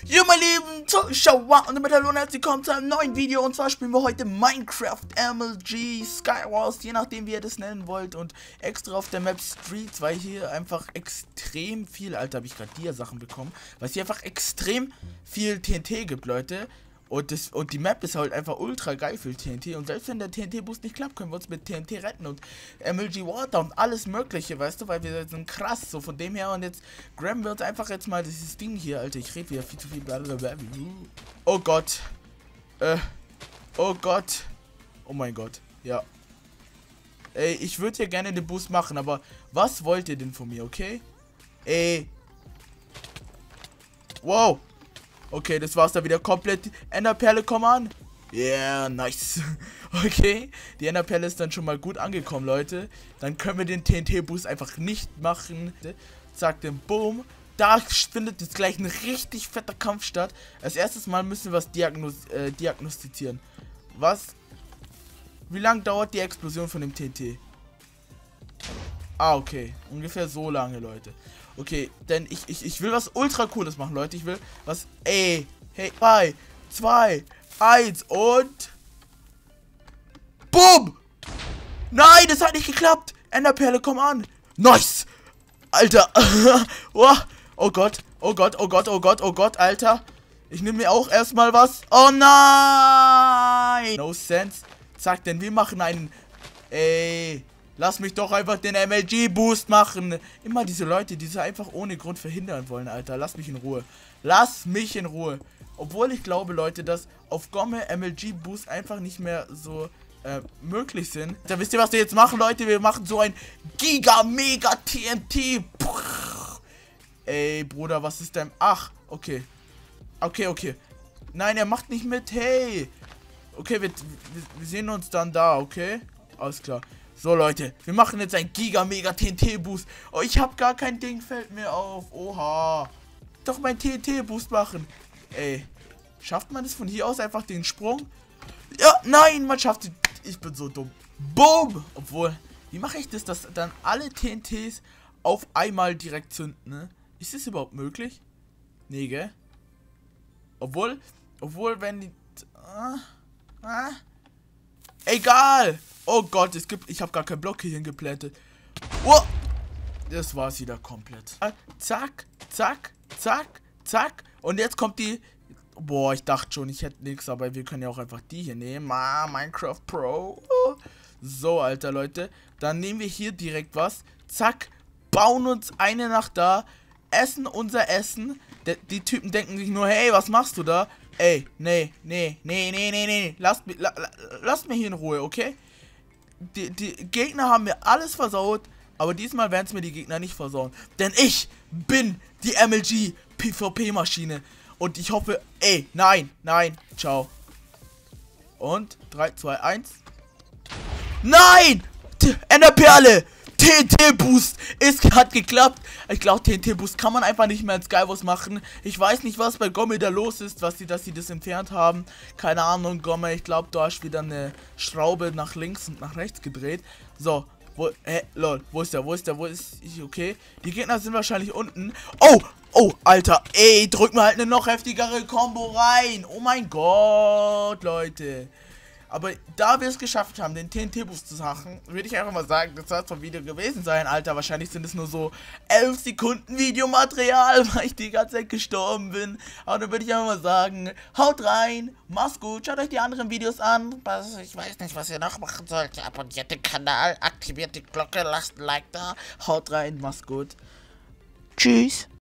Jo, meine lieben Zuschauer, und damit hallo und herzlich willkommen zu einem neuen Video. Und zwar spielen wir heute Minecraft MLG Skywars, je nachdem wie ihr das nennen wollt. Und extra auf der Map Streets, weil hier einfach extrem viel, Alter, habe ich gerade Dia-Sachen bekommen, weil es hier einfach extrem viel TNT gibt, Leute. Und die Map ist halt einfach ultra geil für TNT. Und selbst wenn der TNT-Boost nicht klappt, können wir uns mit TNT retten. Und MLG Water und alles mögliche, weißt du, weil wir sind krass. So von dem her. Und jetzt grammen wir uns einfach jetzt mal dieses Ding hier, Alter. Ich rede wieder viel zu viel. Blablabla. Oh Gott. Oh Gott. Oh mein Gott. Ja. Ey, ich würde hier gerne den Boost machen, aber was wollt ihr denn von mir, okay? Ey. Wow. Okay, das war's da wieder komplett. Enderperle, komm an. Yeah, nice. Okay, die Enderperle ist dann schon mal gut angekommen, Leute. Dann können wir den TNT-Boost einfach nicht machen. Zack, den Boom. Da findet jetzt gleich ein richtig fetter Kampf statt. Als erstes Mal müssen wir was diagnostizieren. Wie lange dauert die Explosion von dem TNT? Ah, okay. Ungefähr so lange, Leute. Okay, denn ich will was ultra cooles machen, Leute. Ich will was. Ey. Hey, 3, 2, 1 und. Boom! Nein, das hat nicht geklappt. Enderperle, komm an. Nice! Alter. Oh Gott. Oh Gott, oh Gott, oh Gott, oh Gott, Alter. Ich nehme mir auch erstmal was. Oh nein! No sense. Zack, denn wir machen einen. Ey. Lass mich doch einfach den MLG-Boost machen. Immer diese Leute, die sie einfach ohne Grund verhindern wollen, Alter. Lass mich in Ruhe. Lass mich in Ruhe. Obwohl ich glaube, Leute, dass auf Gomme MLG-Boost einfach nicht mehr so möglich sind. Da wisst ihr, was wir jetzt machen, Leute? Wir machen so ein Giga-Mega-TNT. Ey, Bruder, was ist denn? Ach, okay. Okay. Nein, er macht nicht mit. Hey. Okay, wir sehen uns dann da, okay? Alles klar. So, Leute, wir machen jetzt ein Giga-Mega-TNT-Boost. Oh, ich habe gar kein Ding, fällt mir auf. Oha. Doch mein TNT-Boost machen. Ey, schafft man es von hier aus einfach den Sprung? Ja, nein, man schafft es. Ich bin so dumm. Boom. Obwohl, wie mache ich das, dass dann alle TNTs auf einmal direkt zünden, ne? Ist das überhaupt möglich? Nee, gell? Obwohl, wenn die... Egal! Oh Gott, ich habe gar keinen Block hier hingeplantet. Oh! Das war's wieder komplett. Zack, zack, zack, zack. Und jetzt kommt die... Boah, ich dachte schon, ich hätte nichts, aber wir können ja auch einfach die hier nehmen. Minecraft Pro. So, Alter, Leute. Dann nehmen wir hier direkt was. Zack, bauen uns eine nach da. Essen unser Essen. Die Typen denken sich nur, hey, was machst du da? Ey, nee. Lasst mich hier in Ruhe, okay? Die Gegner haben mir alles versaut, aber diesmal werden es mir die Gegner nicht versauen. Denn ich bin die MLG PvP-Maschine. Und ich hoffe, ey, nein, ciao. Und 3, 2, 1. Nein! Enderperle! TNT-Boost! Es hat geklappt. Ich glaube, TNT-Boost kann man einfach nicht mehr in Skywars machen. Ich weiß nicht, was bei Gomme da los ist, dass sie das entfernt haben. Keine Ahnung, Gomme. Ich glaube, da ist wieder eine Schraube nach links und nach rechts gedreht. So, lol, wo ist der? Okay. Die Gegner sind wahrscheinlich unten. Oh, Alter. Ey, drück mir halt eine noch heftigere Combo rein. Oh mein Gott, Leute. Aber da wir es geschafft haben, den TNT-Boost zu machen, würde ich einfach mal sagen, das soll es vom Video gewesen sein, Alter. Wahrscheinlich sind es nur so 11 Sekunden Videomaterial, weil ich die ganze Zeit gestorben bin. Aber dann würde ich einfach mal sagen, haut rein, macht's gut, schaut euch die anderen Videos an. Ich weiß nicht, was ihr noch machen sollt. Abonniert den Kanal, aktiviert die Glocke, lasst ein Like da. Haut rein, macht's gut. Tschüss.